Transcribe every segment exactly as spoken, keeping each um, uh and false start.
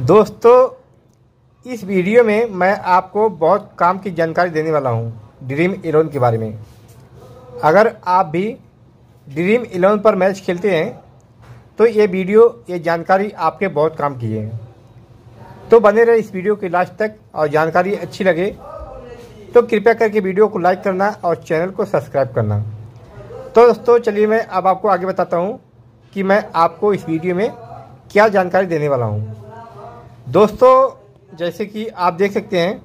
दोस्तों, इस वीडियो में मैं आपको बहुत काम की जानकारी देने वाला हूं ड्रीम इलेवन के बारे में। अगर आप भी ड्रीम इलेवन पर मैच खेलते हैं तो ये वीडियो ये जानकारी आपके बहुत काम की है। तो बने रहे इस वीडियो के लास्ट तक, और जानकारी अच्छी लगे तो कृपया करके वीडियो को लाइक करना और चैनल को सब्सक्राइब करना। तो दोस्तों चलिए मैं अब आपको आगे बताता हूँ कि मैं आपको इस वीडियो में क्या जानकारी देने वाला हूँ। दोस्तों, जैसे कि आप देख सकते हैं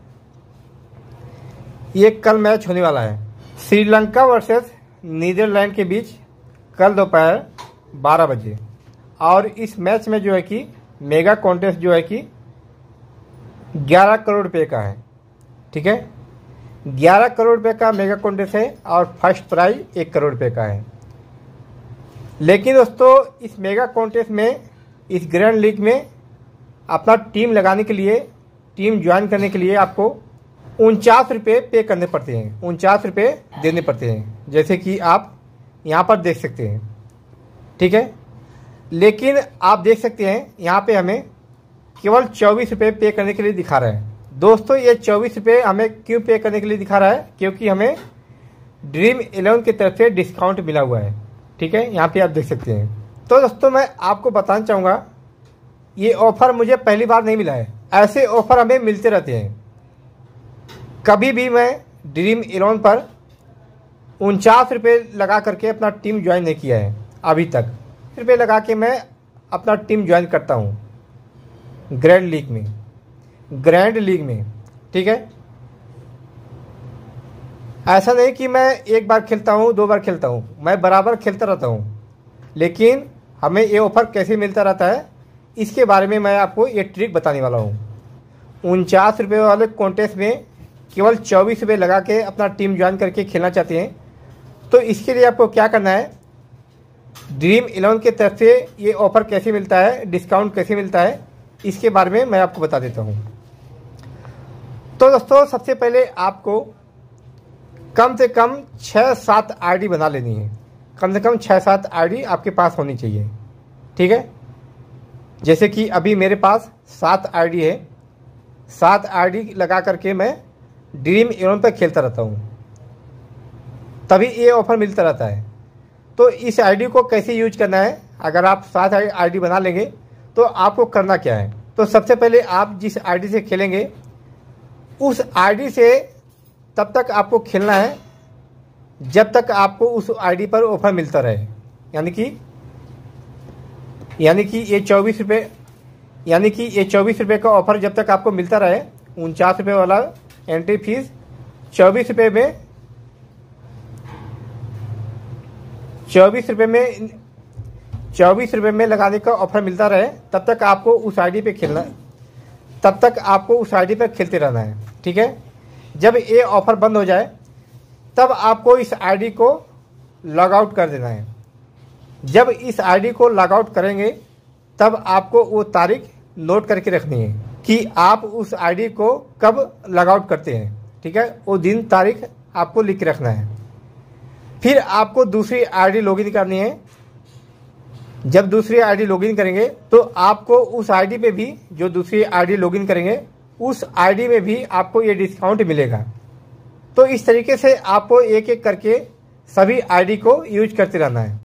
ये कल मैच होने वाला है श्रीलंका वर्सेस नीदरलैंड के बीच, कल दोपहर बारह बजे। और इस मैच में जो है कि मेगा कॉन्टेस्ट जो है कि ग्यारह करोड़ रुपए का है। ठीक है, ग्यारह करोड़ रुपए का मेगा कॉन्टेस्ट है और फर्स्ट प्राइज एक करोड़ रुपए का है। लेकिन दोस्तों, इस मेगा कॉन्टेस्ट में, इस ग्रैंड लीग में अपना टीम लगाने के लिए, टीम ज्वाइन करने के लिए आपको उनचास रुपये पे करने पड़ते हैं, उनचास रुपये देने पड़ते हैं, जैसे कि आप यहाँ पर देख सकते हैं। ठीक है, लेकिन आप देख सकते हैं यहाँ पे हमें केवल चौबीस रुपये पे करने के लिए दिखा रहा है। दोस्तों, ये चौबीस रुपये हमें क्यों पे करने के लिए दिखा रहा है? क्योंकि हमें ड्रीम इलेवन की तरफ से डिस्काउंट मिला हुआ है। ठीक है, यहाँ पे आप देख सकते हैं। तो दोस्तों, मैं आपको बताना चाहूँगा ये ऑफ़र मुझे पहली बार नहीं मिला है, ऐसे ऑफ़र हमें मिलते रहते हैं। कभी भी मैं ड्रीम इलेवन पर उनचास रुपये लगा करके अपना टीम ज्वाइन नहीं किया है अभी तक। रुपये लगा के मैं अपना टीम ज्वाइन करता हूँ ग्रैंड लीग में, ग्रैंड लीग में। ठीक है, ऐसा नहीं कि मैं एक बार खेलता हूँ, दो बार खेलता हूँ, मैं बराबर खेलता रहता हूँ। लेकिन हमें ये ऑफ़र कैसे मिलता रहता है इसके बारे में मैं आपको ये ट्रिक बताने वाला हूँ। उनचास रुपये वाले कॉन्टेस्ट में केवल चौबीस रुपये लगा के अपना टीम ज्वाइन करके खेलना चाहते हैं तो इसके लिए आपको क्या करना है, ड्रीम इलेवन की तरफ से ये ऑफ़र कैसे मिलता है, डिस्काउंट कैसे मिलता है, इसके बारे में मैं आपको बता देता हूँ। तो दोस्तों, सबसे पहले आपको कम से कम छः सात आईडी बना लेनी है। कम से कम छः सात आईडी आपके पास होनी चाहिए। ठीक है, जैसे कि अभी मेरे पास सात आईडी है, सात आईडी लगा करके मैं ड्रीम इलेवन पर खेलता रहता हूँ, तभी ये ऑफ़र मिलता रहता है। तो इस आईडी को कैसे यूज करना है, अगर आप सात आईडी बना लेंगे तो आपको करना क्या है। तो सबसे पहले आप जिस आईडी से खेलेंगे उस आईडी से तब तक आपको खेलना है जब तक आपको उस आईडी पर ऑफ़र मिलता रहे। यानी कि यानी कि ये चौबीस रुपये यानी कि ये चौबीस रुपये का ऑफ़र जब तक आपको मिलता रहे, उनचास रुपये वाला एंट्री फीस चौबीस रुपये में चौबीस रुपये में चौबीस रुपये में लगाने का ऑफ़र मिलता रहे, तब तक आपको उस आईडी पे खेलना तब तक आपको उस आईडी पे खेलते रहना है। ठीक है, जब ये ऑफ़र बंद हो जाए तब आपको इस आईडी को लॉग आउट कर देना है। जब इस आईडी को लॉग आउट करेंगे तब आपको वो तारीख नोट करके रखनी है कि आप उस आईडी को कब लॉग आउट करते हैं। ठीक है, वो दिन तारीख आपको लिख के रखना है। फिर आपको दूसरी आईडी लॉगिन करनी है। जब दूसरी आईडी लॉगिन करेंगे तो आपको उस आईडी पे भी, जो दूसरी आईडी लॉगिन करेंगे उस आईडी में भी आपको ये डिस्काउंट मिलेगा। तो इस तरीके से आपको एक एक करके सभी आईडी को यूज करते रहना है।